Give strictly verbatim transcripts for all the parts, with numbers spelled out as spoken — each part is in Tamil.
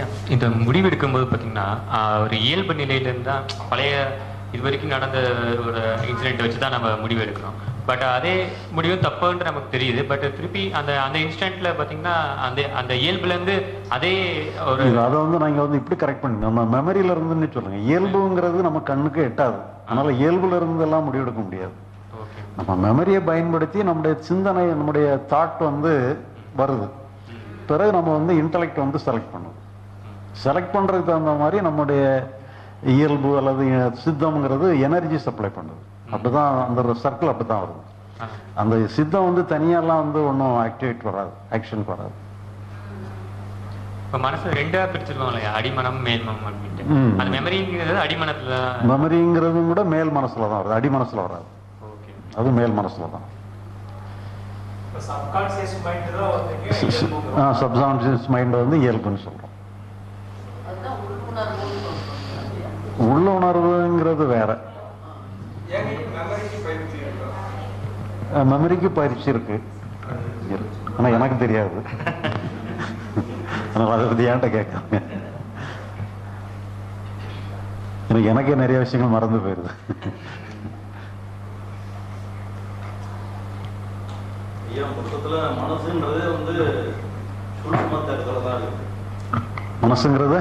இந்த முடிவு எடுக்கும்போது பார்த்தீங்கன்னா ஒரு இயல்பு நிலையிலேருந்து தான் பழைய இது வரைக்கும் நடந்த ஒரு இன்சிடென்ட் வச்சு தான் நம்ம முடிவு எடுக்கிறோம். பட் அதே முடிவு தப்புன்னு நமக்கு தெரியுது. பட் திருப்பி அந்த அந்த இன்ஸ்டன்ட்ல பார்த்தீங்கன்னா அந்த அந்த இயல்புலேருந்து அதே ஒரு அதை வந்து நாங்கள் வந்து இப்படி கரெக்ட் பண்ணி நம்ம மெமரியில இருந்துன்னு சொல்லுங்க. இயல்புங்கிறது நம்ம கண்ணுக்கு எட்டாது. அதனால இயல்புல இருந்து எல்லாம் முடிவெடுக்க முடியாது. நம்ம மெமரியை பயன்படுத்தி நம்முடைய சிந்தனை நம்முடைய தாட் வந்து வருது. பிறகு நம்ம வந்து இன்டலெக்ட் வந்து செலக்ட் பண்ணுவோம். செலக்ட் பண்றதுக்கு தகுந்த மாதிரி நம்முடைய இயல்பு அல்லது சித்தம்ங்கிறது எனர்ஜி சப்ளை பண்ணுது. அப்படிதான் அந்த சர்க்கிள் அப்படிதான் வருது. அந்த சித்தம் வந்து தனியெல்லாம் வந்து ஒன்றும் ஆக்டிவேட் வராது, ஆக்ஷனுக்கு வராது. இப்போ மனசு ரெண்டா பிரிச்சிருக்கோம் இல்லையா, அடிமனம் மேல்மனம் அப்படின்ட்டு. அந்த மெமரிங்கிறது அடிமனத்துல, மெமரிங்கிறதும் கூட மேல் மனசுல தான் வருது, அடி மனசுல வராது. அது மேல் மனசுல தான். சப்கான்சியஸ் மைண்ட் வந்து இயல்புன்னு சொல்றோம். உள்ள உணர்வுங்கிறது வேற. மெமரிக்கு பயிற்சி இருக்கு, ஆனா எனக்கு தெரியாது. அதனால அதை பத்தி ஏன்ட்ட கேட்காங்க. எனக்கு எனக்கே நிறைய விஷயங்கள் மறந்து போயிருது. மனசுங்கிறது வந்து மனசுங்கிறது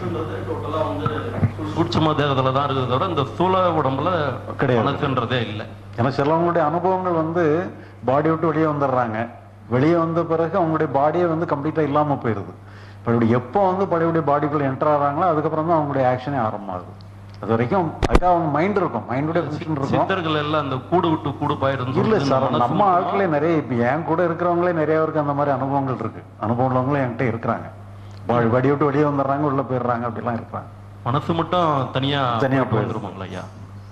சூட்சும தேகத்துல தான் இருக்கிறத விட இந்த ஸ்தூல உடம்புல கிடையாது மனசுன்றதே இல்லை. ஏன்னா சிலவங்களுடைய அனுபவங்கள் வந்து பாடி விட்டு வெளியே வந்துடுறாங்க. வெளியே வந்த பிறகு அவங்களுடைய பாடியே வந்து கம்ப்ளீட்டா இல்லாம போயிருது. இப்போ இப்படி எப்போ வந்து பழைய பாடிக்குள்ள என்டர் ஆகிறாங்களோ அதுக்கப்புறம் தான் அவங்களுடைய ஆக்ஷனே ஆரம்பமாகுது. அது வரைக்கும் அதுக்காக அவங்க மைண்ட் இருக்கும், மைண்டுடைய ஃபங்க்ஷன் இருக்கும். சித்தர்கள் எல்லாம் அந்த கூடு விட்டு கூடு போயிருந்து இல்லை சார், நம்ம ஆட்களே நிறைய இப்போ என் கூட இருக்கிறவங்களே நிறைய பேருக்கு அந்த மாதிரி அனுபவங்கள் இருக்கு. அனுபவம் உள்ளவங்களே என்கிட்ட இருக்கிறாங்க. வடி விட்டு வெளியே வந்துடுறாங்க, உள்ள போயிடுறாங்க, அப்படிலாம் இருக்கிறாங்க. மனசு மட்டும் தனியா தனியா போயிருப்பாங்களா ஐயா?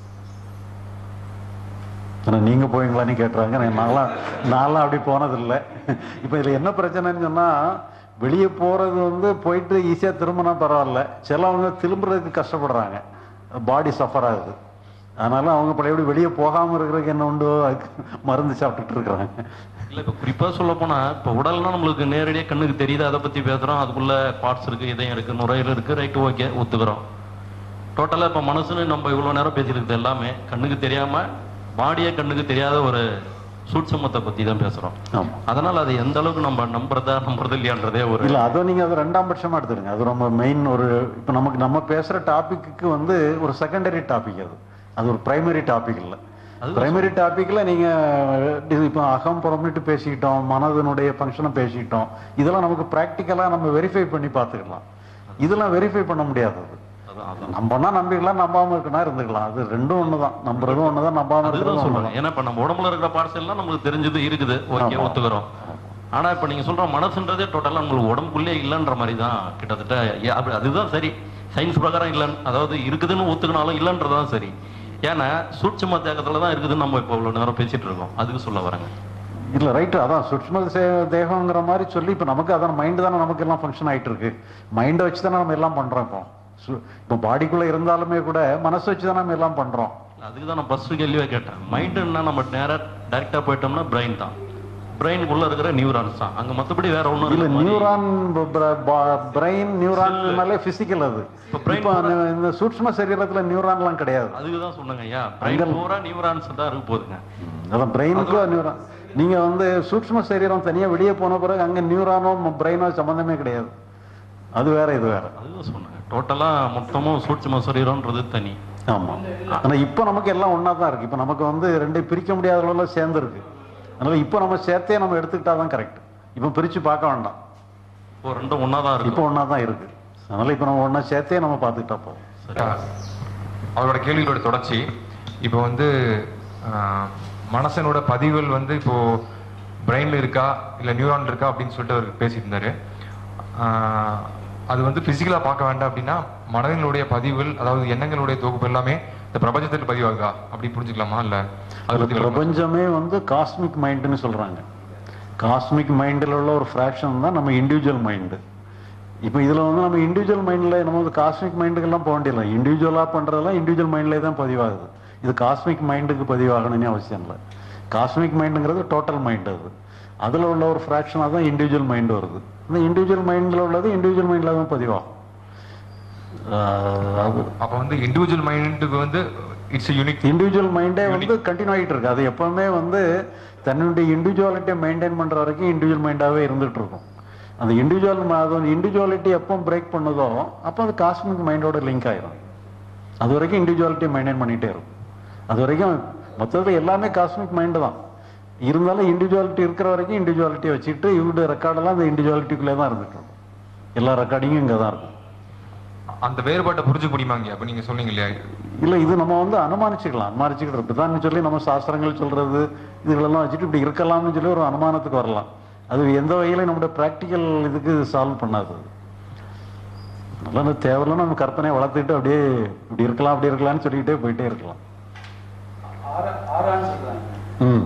நீங்க போவீங்களான்னு கேட்டுறாங்க. நான்லாம் நான்லாம் அப்படி போனதில்லை. இப்போ இதுல என்ன பிரச்சனைன்னு சொன்னா, வெளியே போறது வந்து போயிட்டு ஈஸியா திரும்பினா பரவாயில்ல, சிலவங்க திரும்புறதுக்கு கஷ்டப்படுறாங்க, பாடி சஃபர் ஆகுது. அதனால அவங்க பழையபடி வெளியே போகாம இருக்கிறதுக்கு என்ன உண்டோ மருந்து சாப்பிட்டுட்டு இருக்கிறாங்க. இல்ல இப்ப குறிப்பா சொல்ல போனா இப்ப உடல்னா நம்மளுக்கு நேரடியாக கண்ணுக்கு தெரியுது, அதை பத்தி பேசுறோம். அதுக்குள்ள பார்ட்ஸ் இருக்கு, இதயம் இருக்கு, நுரையீரல் இருக்கு, ரைட், ஓகே, ஒத்துக்கிறோம். டோட்டலா இப்ப மனசுன்னு நம்ம இவ்வளவு நேரம் பேசிருக்கிறது எல்லாமே கண்ணுக்கு தெரியாம பாடியே கண்ணுக்கு தெரியாத ஒரு சூட்சமத்தை பத்தி தான் பேசுறோம். அதனால அது எந்த அளவுக்கு நம்ம நம்புறதா நம்புறது இல்லையான்றதே ஒரு இல்ல. அதை நீங்க அதை ரெண்டாம் பட்சமா எடுத்துருங்க. அது ரொம்ப மெயின். ஒரு இப்ப நமக்கு நம்ம பேசுற டாபிக்கு வந்து ஒரு செகண்டரி டாபிக். அது அது ஒரு பிரைமரி டாபிக் இல்லை. பிரைமரி டாபிக்ல நீங்க இப்ப அகம் புறம்னுட்டு பேசிக்கிட்டோம், மனதனுடைய ஃபங்க்ஷனை பேசிக்கிட்டோம். இதெல்லாம் நமக்கு பிராக்டிக்கலா நம்ம வெரிஃபை பண்ணி பார்த்துக்கலாம். இதெல்லாம் வெரிஃபை பண்ண முடியாது. நம்பனா நம்பிக்கலாம், நம்பாம இருக்குன்னா இருந்துக்கலாம். அது ரெண்டும் ஒண்ணுதான். நம்புறதும் ஒண்ணுதான், நம்பாம இருக்கிறதும் ஒண்ணுதான். ஏன்னா இப்ப நம்ம உடம்புல இருக்கிற பார்ட்ஸ் எல்லாம் நமக்கு தெரிஞ்சது இருக்குது, ஓகே, ஒத்துக்கிறோம். ஆனா இப்ப நீங்க சொல்ற மனசுன்றதே டோட்டலா உங்களுக்கு உடம்புக்குள்ளே இல்லைன்ற மாதிரி தான் கிட்டத்தட்ட. அதுதான் சரி, சயின்ஸ் பிரகாரம் இல்லைன்னு, அதாவது இருக்குதுன்னு ஒத்துக்கினாலும் இல்லைன்றதான் சரி. ஏன்னா சூட்சும தேகத்துல தான் இருக்குதுன்னு நம்ம இப்போ இவ்வளவு நேரம் பேசிட்டு இருக்கோம். அதுக்கு சொல்ல வரேங்க. இல்ல ரைட்டு, அதான் சூட்சும தேகங்கிற மாதிரி சொல்லி இப்ப நமக்கு அதான் மைண்ட் தானே நமக்கு எல்லாம் ஃபங்க்ஷன் ஆயிட்டு இருக்கு. மைண்டை வச்சு தானே நம்ம எல்லாம் பண்றோம். இப்போ இப்போ பாடிக்குள்ள இருந்தாலுமே கூட மனசு வச்சு தான் நம்ம எல்லாம் பண்றோம். அதுக்கு தான் நான் ஃபர்ஸ்ட் கேள்வியே கேட்டேன். மைண்டுன்னா நம்ம நேரா டைரக்டா போயிட்டோம்னா பிரெயின் தான், பிரெயினுக்குள்ள இருக்கிற நியூரான்ஸ் தான். அங்க மத்தபடி வேற ஒண்ணும் இல்ல. நியூரான் பிரெயின் நியூரான்னாலே பிசிக்கல். அது இந்த சூட்சும சரீரத்துல நியூரான் எல்லாம் கிடையாது. அதுக்குதான் சொன்னாங்க ஐயா, பிரெயின் பூரா நியூரான்ஸ் தான் இருக்கு போதுங்க. அதான் பிரெயினுக்கு நியூரான். நீங்க வந்து சூட்சும சரீரம் தனியா வெளியே போன பிறகு அங்க நியூரானோ பிரெயினோ சம்பந்தமே கிடையாது. அது வேற, இது வேற. அதுதான் சொன்னாங்க. டோட்டலா மொத்தமும் சூட்சும சரீரம்ன்றது தனி. ஆமா. ஆனா இப்ப நமக்கு எல்லாம் ஒன்னா தான் இருக்கு. இப்ப நமக்கு வந்து ரெண்டையும் பிரிக்க முடியாத அளவுல சேர்ந்து இருக்கு. அதனால இப்ப நம்ம சேர்த்தே நம்ம எடுத்துக்கிட்டாதான் கரெக்ட். இப்ப பிரிச்சு பார்க்க வேண்டாம். இப்போ ரெண்டும் ஒன்னாதான் இருக்கு. இப்போ ஒன்னா தான் இருக்கு. அதனால இப்ப நம்ம ஒன்னா சேர்த்தே நம்ம பார்த்துக்கிட்டா போதும். அவரோட கேள்விகளோட தொடர்ச்சி இப்போ வந்து மனசனோட பதிவுகள் வந்து இப்போ பிரெயின்ல இருக்கா இல்ல நியூரான் இருக்கா அப்படின்னு சொல்லிட்டு அவர் பேசிட்டு இருந்தாரு. அது வந்து பிசிக்கலா பார்க்க வேண்டாம் அப்படின்னா மனதினுடைய பதிவுகள், அதாவது எண்ணங்களுடைய தொகுப்பு எல்லாமே இந்த பிரபஞ்சத்தில் பதிவாகுதா அப்படி புரிஞ்சுக்கலாமா? இல்ல பிரபஞ்சமே வந்து காஸ்மிக் மைண்ட்னு சொல்றாங்க. காஸ்மிக் மைண்டில் உள்ள ஒரு ஃப்ராக்ஷன் தான் நம்ம இண்டிவிஜுவல் மைண்டு. இப்போ இதுல வந்து நம்ம இண்டிவிஜுவல் மைண்ட்ல நம்ம வந்து காஸ்மிக் மைண்டுக்கெல்லாம் போக வேண்டியதில்லை. இண்டிவிஜுவலா பண்றதெல்லாம் இண்டிவிஜுவல் மைண்ட்லேயே தான் பதிவாகுது. இது காஸ்மிக் மைண்டுக்கு பதிவாகணும்னு அவசியம் இல்லை. காஸ்மிக் மைண்டுங்கிறது டோட்டல் மைண்ட். அது அதுல உள்ள ஒரு ஃப்ராக்ஷனாக தான் இண்டிவிஜுவல் மைண்ட் வருது. இந்த இண்டிவிஜுவல் மைண்ட்ல உள்ளது இண்டிவிஜுவல் மைண்ட்ல தான் பதிவாகும். அப்ப வந்து இண்டிவிஜுவல் மைண்டுக்கு வந்து இட்ஸ் யூனிக் இண்டிவிஜுவல் மைண்டே வந்து கண்டினியூ ஆகிட்டு இருக்கு. அது எப்பவுமே வந்து தன்னுடைய இண்டிவிஜுவாலிட்டியை மெயின்டைன் பண்ற வரைக்கும் இண்டிவிஜுவல் மைண்டாவே இருந்துட்டு இருக்கும். அந்த இண்டிவிஜுவல் அது இண்டிவிஜுவாலிட்டி எப்போ பிரேக் பண்ணுதோ அப்போ அது காஸ்மிக் மைண்டோட லிங்க் ஆயிடும். அது வரைக்கும் இண்டிவிஜுவாலிட்டியை மெயின்டைன் பண்ணிட்டே இருக்கும். அது வரைக்கும் மொத்தத்தில் எல்லாமே காஸ்மிக் மைண்டு தான். இருந்தாலும் இண்டிவிஜுவாலிட்டி இருக்கிற வரைக்கும் இண்டிவிஜுவாலிட்டியை வச்சுட்டு இவங்களுடைய ரெக்கார்டெல்லாம் அந்த இண்டிவிஜுவாலிட்டிக்குள்ளே தான் இருந்துட்டு இருக்கும். எல்லா ரெக்கார்டிங்கும் இங்கே தான் இருக்கும். அந்த வேறுபாட்டை புரிஞ்சுக்க முடியுமாங்க? அப்ப நீங்க சொன்னீங்க இல்லையா? இல்லை, இது நம்ம வந்து அனுமானிச்சுக்கலாம். அனுமானிச்சுக்கிட்டு இப்படிதான் சொல்லி நம்ம சாஸ்திரங்கள் சொல்றது இதுகளெல்லாம் வச்சுட்டு இப்படி இருக்கலாம்னு சொல்லி ஒரு அனுமானத்துக்கு வரலாம். அது எந்த வகையில நம்முடைய பிராக்டிக்கல் இதுக்கு சால்வ் பண்ணாது. அதனால அந்த தேவையில்ல நம்ம கற்பனையை வளர்த்துக்கிட்டு அப்படியே இப்படி இருக்கலாம் அப்படி இருக்கலாம்னு சொல்லிக்கிட்டே போயிட்டே இருக்கலாம். ம்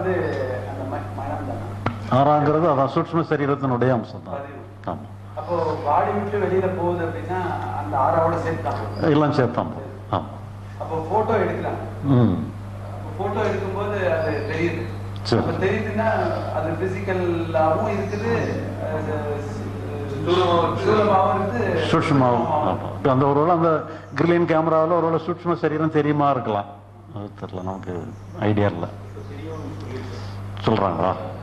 ஆறாங்கிறது அதான் சூட்சும சரீரத்தினுடைய அம்சம் தான். ஆமா, அப்போ பாடி விட்டு வெளியில போகுது அப்படின்னா அந்த ஆறாவோட சேர்த்தான் எல்லாம் சேர்த்தான். ஆமா, அப்போ போட்டோ எடுக்கலாம். ம் போட்டோ எடுக்கும்போது அது தெரியுது. சரி, அப்ப தெரியுதுன்னா அது பிசிக்கலாவும் இருக்குது, சூலமாவும் இருக்குது, சூட்சுமாவும். ஆமா, அந்த ஒருவேளை அந்த கிரில்லின் கேமராவில் ஒருவேளை சூட்சும சரீரம் தெரியுமா இருக்கலாம். அது தெரியல, நமக்கு ஐடியா இல்லை. சொல்றாங்களா?